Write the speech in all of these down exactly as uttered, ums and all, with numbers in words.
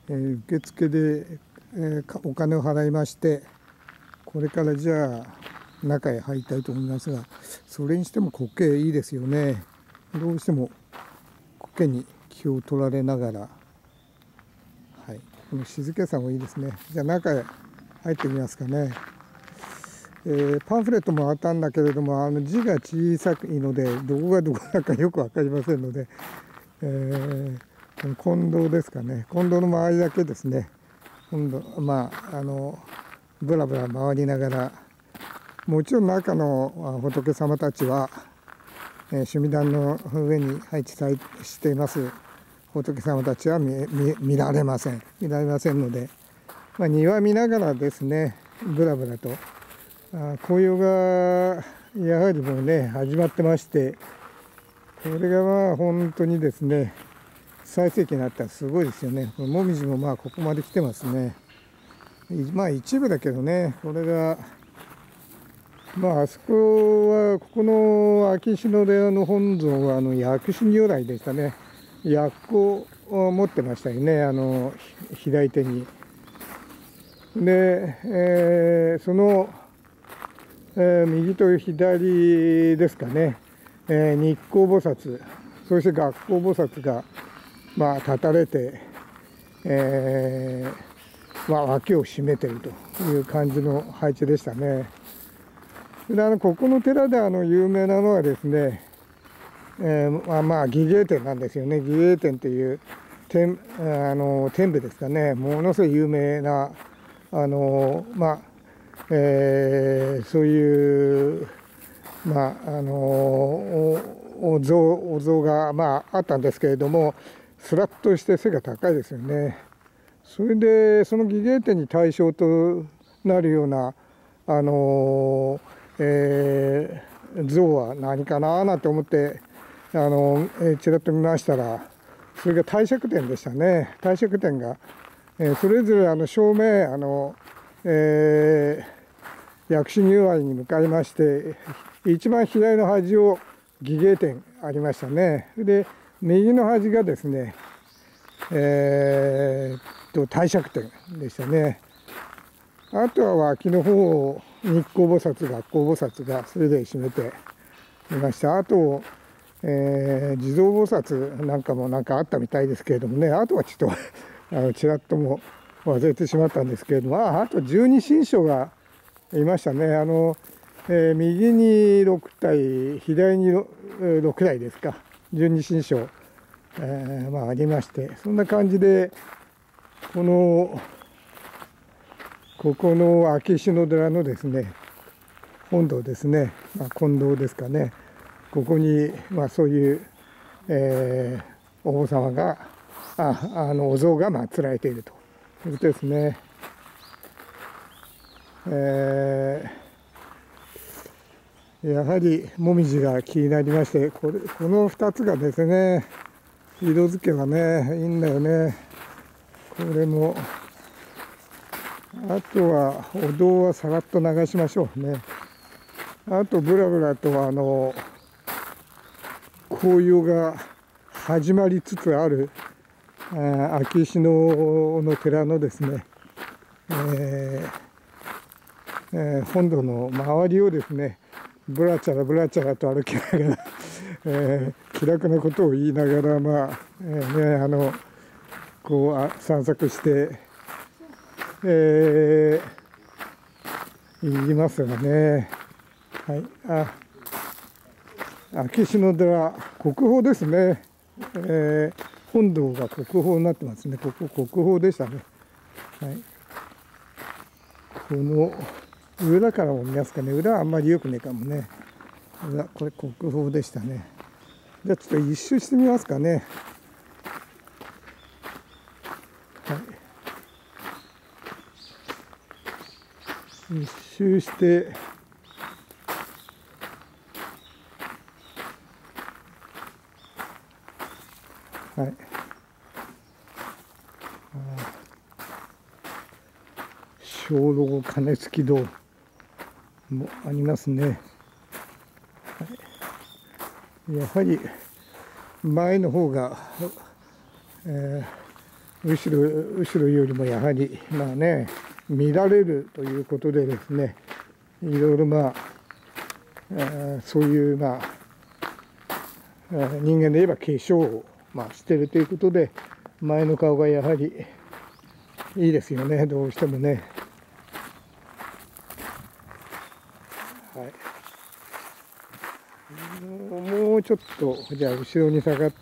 えー、受付で、えー、お金を払いまして、これからじゃあ中へ入りたいと思いますが、それにしても苔いいですよね。どうしても苔に気を取られながら、はい、この静けさもいいですね。じゃあ中へ入ってみますかね。えー、パンフレットもあったんだけれども、あの字が小さいのでどこがどこだかよく分かりませんので、えー、この金堂ですかね、金堂の周りだけですね、今度まああのぶらぶら回りながら、もちろん中の仏様たちは、えー、趣味壇の上に配置されしています仏様たちは 見, 見, 見られません見られませんので、まあ、庭見ながらですね、ぶらぶらと、あ紅葉がやはりもうね始まってまして、これがまあ本当にですね最盛期になったらすごいですよね。このもみじもまあここまで来てますね。まあ一部だけどね、これがまああそこは、ここの秋篠寺の本尊はあの薬師如来でしたね。薬壺を持ってましたよね、あの左手に。で、えー、その、えー、右と左ですかね、えー、日光菩薩、そして月光菩薩がまあ立たれて、えーまあ、脇を締めているという感じの配置でしたね。であのここの寺であの有名なのはですね、えー、まあまあ儀芸天なんですよね。儀芸天という天あの天部ですかね、ものすごい有名なあのまあ、えー、そういうまああのお像お像がまああったんですけれども、スラッとして背が高いですよね。それでその儀芸天に対象となるようなあの、えー、像は何かななんて思ってあの、えー、ちらっと見ましたら、それが帝釈天でしたね。帝釈天が、えー、それぞれあの正面あの、えー、薬師如来に向かいまして、一番左の端を儀芸天ありましたね。で右の端がですね、えー、と帝釈天でしたね。あとは脇の方を日光菩薩、月光菩薩がそれで締めていました。あと、えー、地蔵菩薩なんかもなんかあったみたいですけれどもね、あとはちょっとあのちらっとも忘れてしまったんですけれども、ああと十二神将がいましたね。あの、えー、右にろくたい、左にろくたいですか、十二神将、えーまあ、ありまして、そんな感じでこのここの秋篠寺のですね本堂ですね、まあ、金堂ですかね、ここに、まあ、そういう、えー、お坊様がああのお像が祀られているということですね。えー、やはりもみじが気になりまして、これこのふたつがですね色付けがねいいんだよね。これもあとはお堂はさらっと流しましょうね。あとぶらぶらとあの紅葉が始まりつつある秋篠の寺のですね、えーえー、本堂の周りをですねぶらちゃらぶらちゃらと歩きながら、えー、気楽なことを言いながら、まあ、えー、ねあのこう散策して、えー、言いますがね。はい、あ秋篠寺国宝ですね。えー、本堂が国宝になってますね。ここ国宝でしたね。はい、この裏からも見ますかね。裏はあんまりよくねえかもね。裏これ国宝でしたね。じゃあちょっと一周してみますかね。はい、一周してはい、鐘楼鐘付堂もありますね。はい、やはり前の方が、え後ろ後ろよりもやはりまあね見られるということでですね、いろいろまあ、えー、そういうまあ、えー、人間で言えば化粧をまあしてるということで、前の顔がやはりいいですよね、どうしてもね。はい、もうちょっとじゃあ後ろに下がって、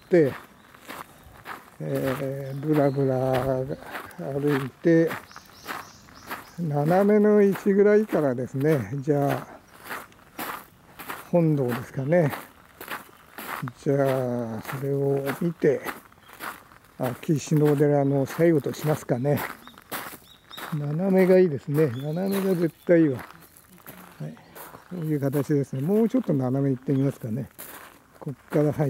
えー、ぶらぶら歩いて斜めの位置ぐらいからですね、じゃあ本堂ですかね。じゃあそれを見て秋篠寺の最後としますかね。斜めがいいですね。斜めが絶対いいわ。はい、こういう形ですね。もうちょっと斜め行ってみますかね。こっから入って、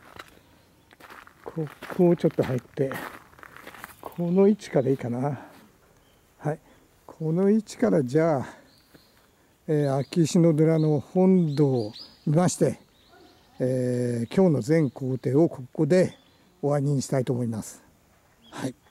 ここをちょっと入って、この位置からいいかな。はい、この位置からじゃあ、えー、秋篠寺の本堂を見まして、えー、今日の全工程をここで終わりにしたいと思います。はい。